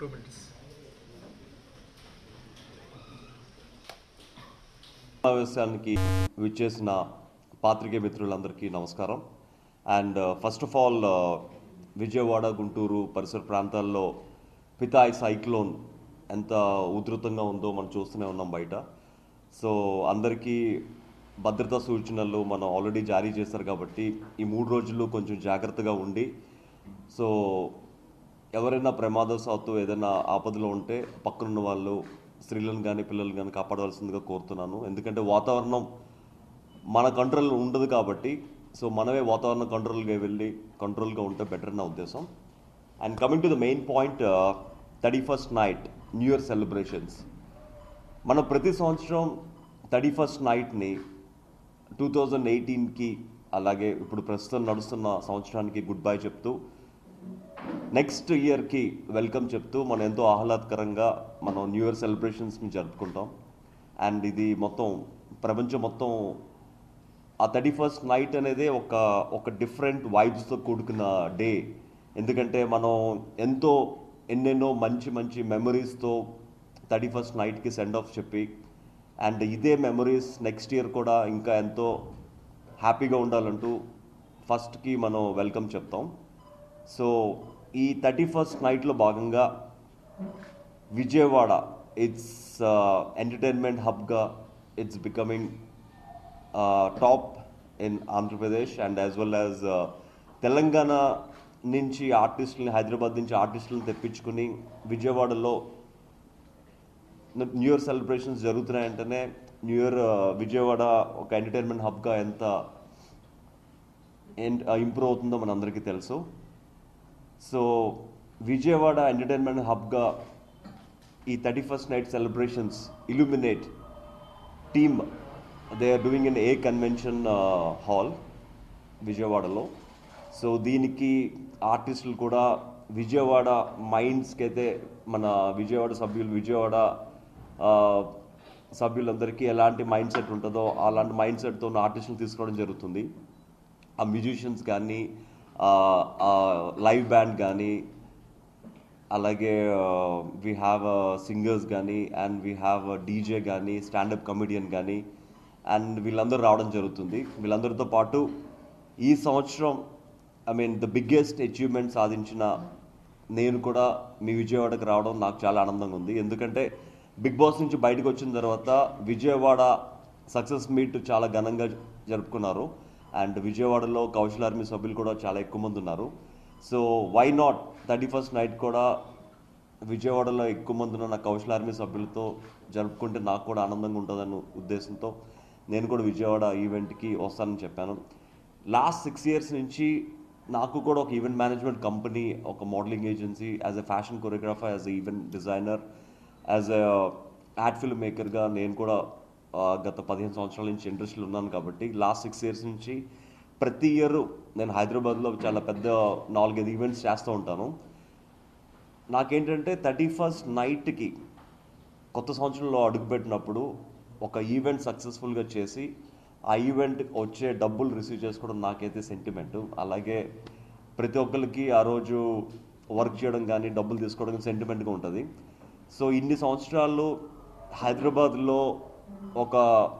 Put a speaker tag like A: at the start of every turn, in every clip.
A: 2 minutes.
B: సమావేశానికి విచ్చేసిన పాత్రికేయ మిత్రులందరికీ నమస్కారం. And first of all Vijayawada Guntur పరిసర ప్రాంతాల్లో పితాయ్ సైక్లోన్ ఎంత ఉధృతంగా ఉందో మనం చూస్తూనే ఉన్నాం బయట. సో అందరికీ భద్రతా సూచనలు మనం ఆల్రెడీ జారీ చేశారు కాబట్టి ఈ 3 రోజులు కొంచెం జాగ్రత్తగా ఉండి, సో ఎవరైనా ప్రమాదవశాత్తు ఏదైనా ఆపదలో ఉంటే పక్కనున్న వాళ్ళు స్త్రీలను కానీ పిల్లలు కానీ కాపాడవలసిందిగా కోరుతున్నాను. ఎందుకంటే వాతావరణం మన కంట్రోల్లో ఉండదు కాబట్టి, సో మనమే వాతావరణ కంట్రోల్గా ఉంటే బెటర్ నా ఉద్దేశం. And coming to the main point, 31st night new year celebrations. మనం ప్రతి సంవత్సరం 31st నైట్ని 2018కి అలాగే ఇప్పుడు ప్రస్తుతం నడుస్తున్న సంవత్సరానికి గుడ్ బై చెప్తూ నెక్స్ట్ ఇయర్కి వెల్కమ్ చెప్తూ మనం ఎంతో ఆహ్లాదకరంగా మనం న్యూ ఇయర్ సెలబ్రేషన్స్ని జరుపుకుంటాం. అండ్ ఇది మొత్తం ప్రపంచం మొత్తం ఆ 31st నైట్ అనేది ఒక డిఫరెంట్ వైబ్స్తో కూడుకున్న డే. ఎందుకంటే మనం ఎన్నెన్నో మంచి మెమరీస్తో 31st నైట్కి సెండ్ ఆఫ్ చెప్పి, అండ్ ఇదే మెమరీస్ నెక్స్ట్ ఇయర్ కూడా ఇంకా ఎంతో హ్యాపీగా ఉండాలంటూ ఫస్ట్కి మనం వెల్కమ్ చెప్తాం. సో ఈ 31st నైట్లో భాగంగా విజయవాడ ఇట్స్ ఎంటర్టైన్మెంట్ హబ్గా it's becoming top in Andhra Pradesh and as well as Telangana నుంచి ఆర్టిస్టులని, హైదరాబాద్ నుంచి ఆర్టిస్టులను తెప్పించుకుని విజయవాడలో న్యూ ఇయర్ సెలబ్రేషన్స్ జరుగుతున్నాయంటేనే న్యూ ఇయర్ విజయవాడ ఒక ఎంటర్టైన్మెంట్ హబ్గా ఎంత ఇంప్రూవ్ అవుతుందో మనందరికీ తెలుసు. సో విజయవాడ ఎంటర్టైన్మెంట్ హబ్గా ఈ 31st night celebrations illuminate team they are doing in a convention hall విజయవాడలో. సో దీనికి ఆర్టిస్టులు కూడా విజయవాడ మైండ్స్కి అయితే మన విజయవాడ సభ్యులందరికీ ఎలాంటి మైండ్ సెట్ ఉంటుందో అలాంటి మైండ్ సెట్తో ఉన్న ఆర్టిస్టులు తీసుకోవడం జరుగుతుంది. ఆ మ్యూజిషియన్స్ కానీ, లైవ్ బ్యాండ్ కానీ, అలాగే వీ హ్యావ్ సింగర్స్ కానీ, అండ్ వీ హ్యావ్ డీజే కానీ, స్టాండప్ కమెడియన్ కానీ, అండ్ వీళ్ళందరూ రావడం జరుగుతుంది. వీళ్ళందరితో పాటు ఈ సంవత్సరం ద బిగ్గెస్ట్ అచీవ్మెంట్ సాధించిన నేను కూడా మీ విజయవాడకు రావడం నాకు చాలా ఆనందంగా ఉంది. ఎందుకంటే బిగ్ బాస్ నుంచి బయటకు వచ్చిన తర్వాత విజయవాడ సక్సెస్ మీట్ చాలా ఘనంగా జరుపుకున్నారు. అండ్ విజయవాడలో కౌశల్ ఆర్మీ సభ్యులు కూడా చాలా ఎక్కువ మంది ఉన్నారు. So why not 31st night కూడా విజయవాడలో ఎక్కువ మంది ఉన్న కౌశల్ ఆర్మీ సభ్యులతో జరుపుకుంటే నాకు కూడా ఆనందంగా ఉంటుందన్న ఉద్దేశంతో నేను కూడా విజయవాడ ఈవెంట్కి వస్తానని చెప్పాను. లాస్ట్ 6 years నుంచి నాకు కూడా ఒక ఈవెంట్ మేనేజ్మెంట్ కంపెనీ, ఒక modelling agency, as a fashion choreographer, as a event designer, as a ad film మేకర్గా నేను కూడా గత 15 సంవత్సరాల నుంచి ఇండస్ట్రీలో ఉన్నాను. కాబట్టి లాస్ట్ 6 years నుంచి ప్రతి ఇయర్ నేను హైదరాబాద్లో చాలా పెద్ద 4-5 ఈవెంట్స్ చేస్తూ ఉంటాను. నాకేంటంటే 31st నైట్కి కొత్త సంవత్సరంలో అడుగుపెట్టినప్పుడు ఒక ఈవెంట్ సక్సెస్ఫుల్గా చేసి ఆ ఈవెంట్ వచ్చే డబ్బులు రిసీవ్ చేసుకోవడం నాకైతే సెంటిమెంటు. అలాగే ప్రతి ఒక్కరికి ఆ రోజు వర్క్ చేయడం కానీ డబ్బులు తీసుకోవడం కానీ సెంటిమెంట్గా ఉంటుంది. సో ఇన్ని సంవత్సరాలు హైదరాబాద్లో ఒక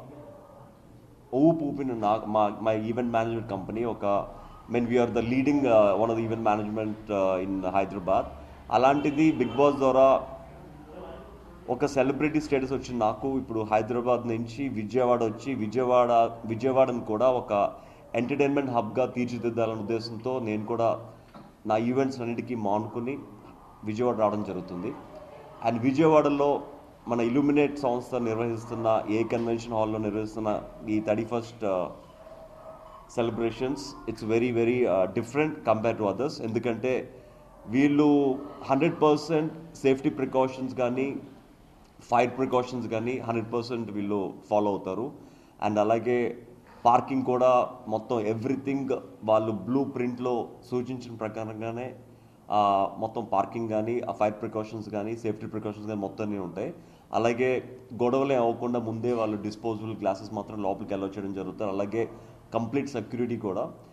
B: ఊపిన మా event management company we're the leading one of the event management in Hyderabad. అలాంటిది బిగ్ బాస్ ద్వారా ఒక సెలబ్రిటీ స్టేటస్ వచ్చిన నాకు ఇప్పుడు హైదరాబాద్ నుంచి విజయవాడ వచ్చి విజయవాడను కూడా ఒక ఎంటర్టైన్మెంట్ హబ్గా తీర్చిదిద్దాలనే ఉద్దేశంతో నేను కూడా నా ఈవెంట్స్ అన్నిటికీ మానుకుని విజయవాడ రావడం జరుగుతుంది. అండ్ విజయవాడలో మన ఇల్యూమినేట్ సంస్థ నిర్వహిస్తున్న ఏ కన్వెన్షన్ హాల్లో నిర్వహిస్తున్న ఈ 31st celebrations it's very different compare to others. ఎందుకంటే వీళ్ళు 100% సేఫ్టీ ప్రికాషన్స్ కానీ, ఫైర్ ప్రికాషన్స్ కానీ 100% వీళ్ళు ఫాలో అవుతారు. అండ్ అలాగే పార్కింగ్ కూడా మొత్తం ఎవ్రీథింగ్ వాళ్ళు బ్లూ ప్రింట్లో సూచించిన ప్రకారంగానే మొత్తం పార్కింగ్ కానీ, ఆ ఫైర్ ప్రికాషన్స్ కానీ, సేఫ్టీ ప్రికాషన్స్ కానీ మొత్తం అన్నీ ఉంటాయి. అలాగే గొడవలే అవ్వకుండా ముందే వాళ్ళు డిస్పోజబుల్ గ్లాసెస్ మాత్రం లోపలికి అలౌ చేయడం జరుగుతుంది. అలాగే కంప్లీట్ సెక్యూరిటీ కూడా.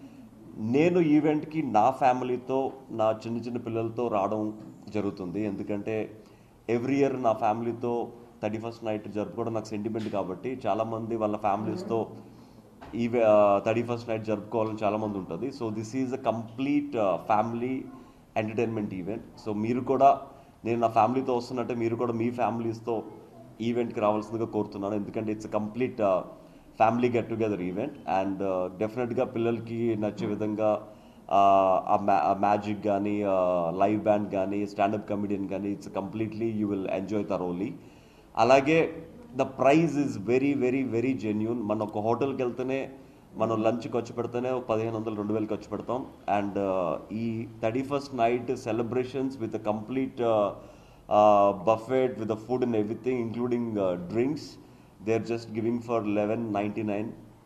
B: నేను ఈవెంట్కి నా ఫ్యామిలీతో నా చిన్న చిన్న పిల్లలతో రావడం జరుగుతుంది. ఎందుకంటే ఎవ్రీ ఇయర్ నా ఫ్యామిలీతో 31st నైట్ జరుపుకోవడం నాకు సెంటిమెంట్ కాబట్టి చాలామంది వాళ్ళ ఫ్యామిలీస్తో ఈ 31st నైట్ జరుపుకోవాలని చాలామంది ఉంటుంది. So this is a complete family entertainment event. So మీరు కూడా, నేను నా ఫ్యామిలీతో వస్తున్నట్టే మీరు కూడా మీ ఫ్యామిలీస్తో ఈవెంట్కి రావాల్సిందిగా కోరుతున్నాను. ఎందుకంటే it's complete family get together event and డెఫినెట్గా పిల్లలకి నచ్చే విధంగా ఆ మ్యాజిక్ కానీ, లైవ్ బ్యాండ్ కానీ, స్టాండప్ కమెడియన్ కానీ, it's completely you will enjoy thoroughly. అలాగే the price is very very very genuine. మనం ఒక హోటల్కి వెళ్తేనే మనం లంచ్ ఖర్చు పెడితేనే 1500 2000 ఖర్చు పెడతాం. అండ్ ఈ 31st night celebrations with complete buffet with the food and everything, including drinks. They're just giving for 11.99,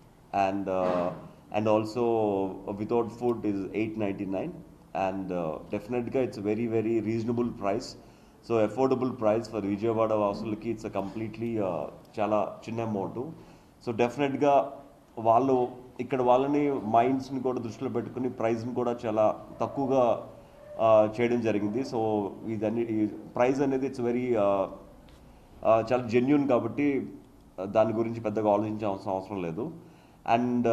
B: and also without food is 8.99. And definitely it's a very very reasonable price. So affordable price for Vijayawada vasulaki. It's a completely chala chinna amount. So definitely వాళ్ళు ఇక్కడ వాళ్ళని మైండ్స్ని కూడా దృష్టిలో పెట్టుకుని ప్రైస్ని కూడా చాలా తక్కువగా చేయడం జరిగింది. సో ఇదన్నీ ప్రైస్ అనేది ఇట్స్ వెరీ చాలా జెన్యూన్ కాబట్టి దాని గురించి పెద్దగా ఆలోచించాల్సిన అవసరం లేదు. And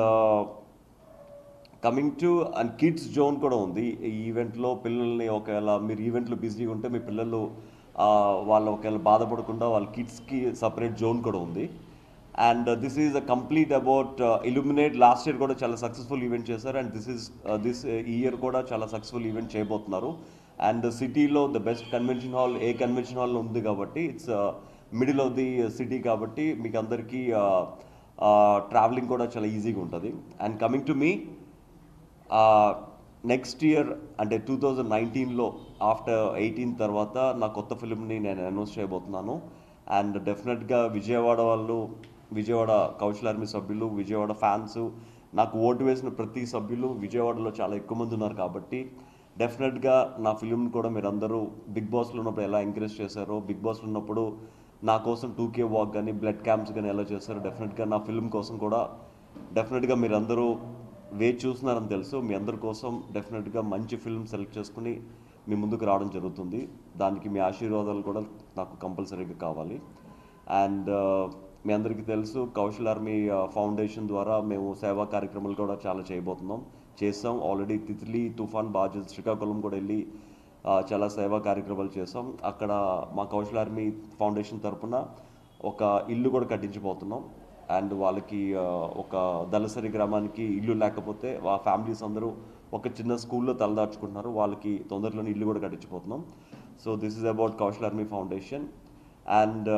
B: coming to and kids zone కూడా ఉంది ఈ ఈవెంట్లో. పిల్లల్ని ఒకవేళ మీరు ఈవెంట్లో బిజీగా ఉంటే మీ పిల్లలు వాళ్ళు ఒకవేళ బాధపడకుండా వాళ్ళ కిడ్స్కి సపరేట్ జోన్ కూడా ఉంది. And this is a complete about illuminate. Last year కూడా చాలా సక్సెస్ఫుల్ ఈవెంట్ చేశారు అండ్ దిస్ ఇయర్ కూడా చాలా సక్సెస్ఫుల్ ఈవెంట్ చేయబోతున్నారు. అండ్ సిటీలో the best convention hall convention హాల్లో ఉంది కాబట్టి it's middle of the city కాబట్టి మీకు అందరికీ ట్రావెలింగ్ కూడా చాలా ఈజీగా ఉంటుంది. అండ్ కమింగ్ టు మీ, నెక్స్ట్ ఇయర్ అంటే 2019లో ఆఫ్టర్ 18 తర్వాత నా కొత్త ఫిల్మ్ని నేను అనౌన్స్ చేయబోతున్నాను. అండ్ డెఫినెట్గా విజయవాడ కౌశల్ ఆర్మీ సభ్యులు, విజయవాడ ఫ్యాన్స్, నాకు ఓటు వేసిన ప్రతి సభ్యులు విజయవాడలో చాలా ఎక్కువ మంది ఉన్నారు కాబట్టి డెఫినెట్గా నా ఫిల్మ్ని కూడా మీరు అందరూ బిగ్ బాస్లో ఉన్నప్పుడు ఎలా ఎంకరేజ్ చేశారో, బిగ్ బాస్లో ఉన్నప్పుడు నా కోసం 2K వాక్ కానీ, బ్లడ్ క్యాంప్స్ కానీ ఎలా చేశారో, డెఫినెట్గా నా ఫిల్మ్ కోసం కూడా డెఫినెట్గా మీరు అందరూ వేచి చూస్తున్నారని తెలుసు. మీ అందరి కోసం డెఫినెట్గా మంచి ఫిల్మ్ సెలెక్ట్ చేసుకుని మీ ముందుకు రావడం జరుగుతుంది. దానికి మీ ఆశీర్వాదాలు కూడా నాకు కంపల్సరీగా కావాలి. అండ్ మీ అందరికీ తెలుసు కౌశల్ ఆర్మీ ఫౌండేషన్ ద్వారా మేము సేవా కార్యక్రమాలు కూడా చాలా చేసాం. ఆల్రెడీ తిత్లీ, తుఫాన్, బాజల్, శ్రీకాకుళం కూడా వెళ్ళి చాలా సేవా కార్యక్రమాలు చేసాం. అక్కడ మా కౌశల్ ఆర్మీ ఫౌండేషన్ తరఫున ఒక ఇల్లు కూడా కట్టించబోతున్నాం. అండ్ వాళ్ళకి ఒక దళసరి గ్రామానికి ఇల్లు లేకపోతే ఆ ఫ్యామిలీస్ అందరూ ఒక చిన్న స్కూల్లో తలదాచుకుంటున్నారు. వాళ్ళకి తొందరలోనే ఇల్లు కూడా కట్టించబోతున్నాం. So this is about Kaushal Army Foundation. And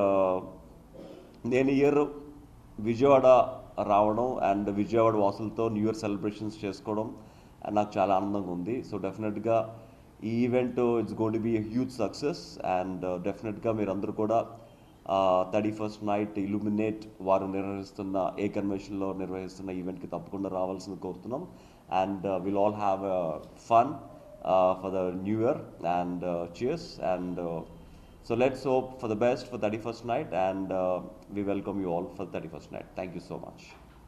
B: నేను ఇయర్ విజయవాడ రావడం అండ్ విజయవాడ వాసులతో న్యూ ఇయర్ సెలబ్రేషన్స్ చేసుకోవడం నాకు చాలా ఆనందంగా ఉంది. సో డెఫినెట్గా ఈ event it's going to be a huge success. And డెఫినెట్గా మీరందరూ కూడా 31st నైట్ ఇల్యూమినేట్ వారు నిర్వహిస్తున్న కన్వెన్షన్లో నిర్వహిస్తున్న ఈవెంట్కి తప్పకుండా రావాల్సింది కోరుతున్నాం. And will all have fun for the new year and cheers. And so let's hope for the best for 31st night and we welcome you all for 31st night. Thank you so much.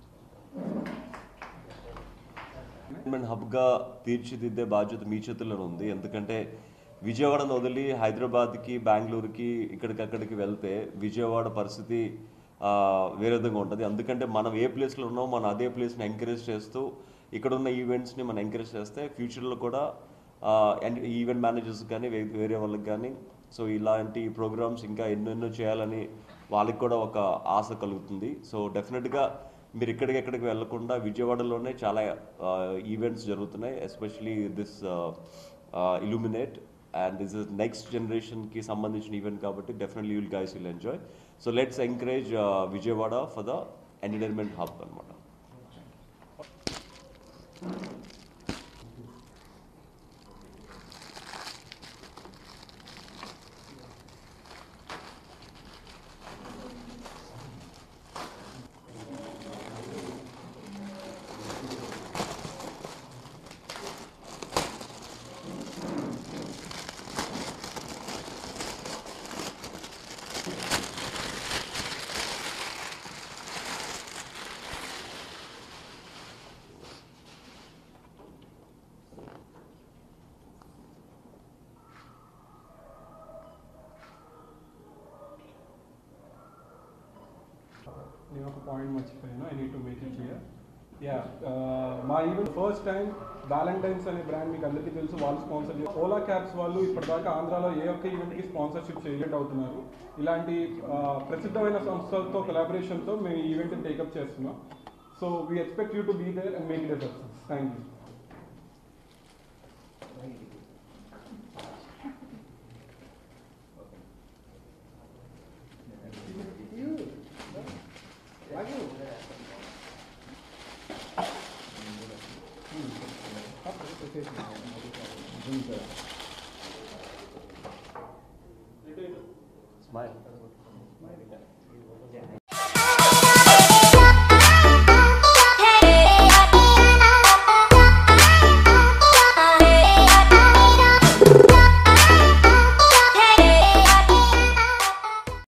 B: హబ్గా తీర్చిదిద్దే బాధ్యత మీ చేతుల్లో ఉంది. ఎందుకంటే విజయవాడను వదిలి హైదరాబాద్కి, బెంగళూరుకి, ఇక్కడికక్కడికి వెళ్తే విజయవాడ పరిస్థితి వేరే విధంగా ఉంటుంది. ఎందుకంటే మనం ఏ ప్లేస్లో ఉన్నామో మనం అదే ప్లేస్ని ఎంకరేజ్ చేస్తూ ఇక్కడున్న ఈవెంట్స్ని మనం ఎంకరేజ్ చేస్తే ఫ్యూచర్లో కూడా ఈవెంట్ మేనేజర్స్ కానీ వేరే వాళ్ళకి కానీ సో ఇలాంటి ప్రోగ్రామ్స్ ఇంకా ఎన్నెన్నో చేయాలని వాళ్ళకి కూడా ఒక ఆశ కలుగుతుంది. సో డెఫినెట్గా మీరు ఎక్కడికి వెళ్లకుండా విజయవాడలోనే చాలా ఈవెంట్స్ జరుగుతున్నాయి. Especially this illuminate and this is next జనరేషన్కి సంబంధించిన ఈవెంట్ కాబట్టి definitely you'll guys will enjoy. So let's encourage Vijayawada for the entertainment hub అనమాట.
A: నేను ఒక పాయింట్ మర్చిపోయాను, I need to make it clear. Yeah, మా ఈవెంట్ ఫస్ట్ టైం వ్యాలంటైన్స్ అనే brand మీకు అందరికీ తెలుసు, వాళ్ళు స్పాన్సర్ చేస్తారు. ఓలా క్యాబ్స్ వాళ్ళు ఇప్పటిదాకా ఆంధ్రాలో ఏ ఒక్క ఈవెంట్కి స్పాన్సర్షిప్ చేయలేట్ అవుతున్నారు. ఇలాంటి ప్రసిద్ధమైన సంస్థలతో కొలాబరేషన్తో మేము ఈ ఈవెంట్ని టేకప్ చేస్తున్నాం. So we expect you to be there and make it a success. Thank you.
B: Smile.